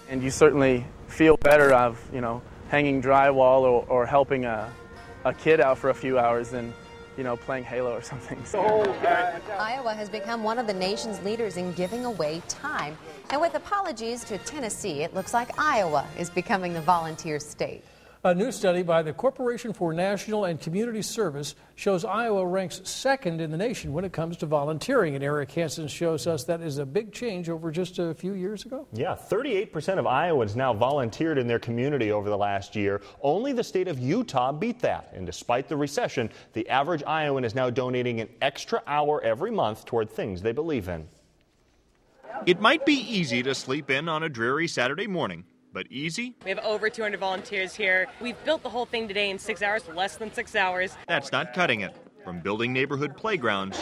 And you certainly feel better of, hanging drywall or helping a kid out for a few hours than, playing Halo or something. Iowa has become one of the nation's leaders in giving away time. And with apologies to Tennessee, it looks like Iowa is becoming the volunteer state. A new study by the Corporation for National and Community Service shows Iowa ranks second in the nation when it comes to volunteering. And Eric Hansen shows us that is a big change over just a few years ago. Yeah, 38% of Iowans now volunteered in their community over the last year. Only the state of Utah beat that. And despite the recession, the average Iowan is now donating an extra hour every month toward things they believe in. It might be easy to sleep in on a dreary Saturday morning. But easy? We have over 200 volunteers here. We've built the whole thing today in 6 hours, less than 6 hours. That's not cutting it. From building neighborhood playgrounds,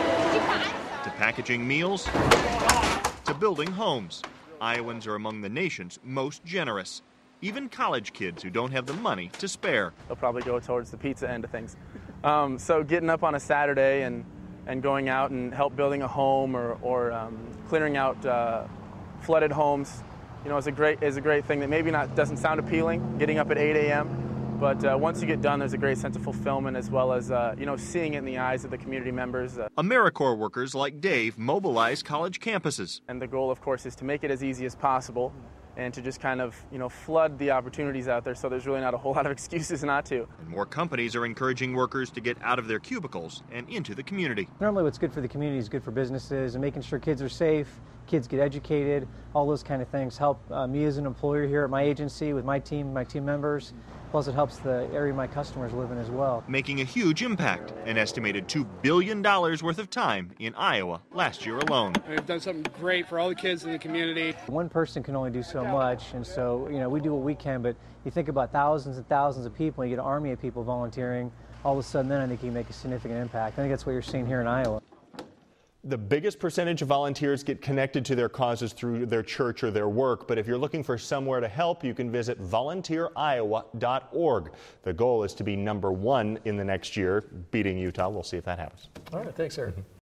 to packaging meals, to building homes. Iowans are among the nation's most generous. Even college kids who don't have the money to spare. They'll probably go towards the pizza end of things. So getting up on a Saturday and going out and help building a home or clearing out flooded homes, is a great thing that maybe doesn't sound appealing, getting up at 8 a.m., but once you get done, there's a great sense of fulfillment as well as, seeing it in the eyes of the community members. AmeriCorps workers like Dave mobilize college campuses. And the goal, of course, is to make it as easy as possible and to just kind of, flood the opportunities out there so there's really not a whole lot of excuses not to. And more companies are encouraging workers to get out of their cubicles and into the community. Normally what's good for the community is good for businesses, and making sure kids are safe, kids get educated, all those kind of things help me as an employer here at my agency with my team members. Plus it helps the area my customers live in as well. Making a huge impact, an estimated $2 billion worth of time in Iowa last year alone. We've done something great for all the kids in the community. One person can only do so much, and so we do what we can, but you think about thousands and thousands of people, you get an army of people volunteering, all of a sudden then I think you can make a significant impact. I think that's what you're seeing here in Iowa. The biggest percentage of volunteers get connected to their causes through their church or their work, but if you're looking for somewhere to help, you can visit volunteeroiowa.org. The goal is to be #1 in the next year, beating Utah. We'll see if that happens. All right, thanks, Eric.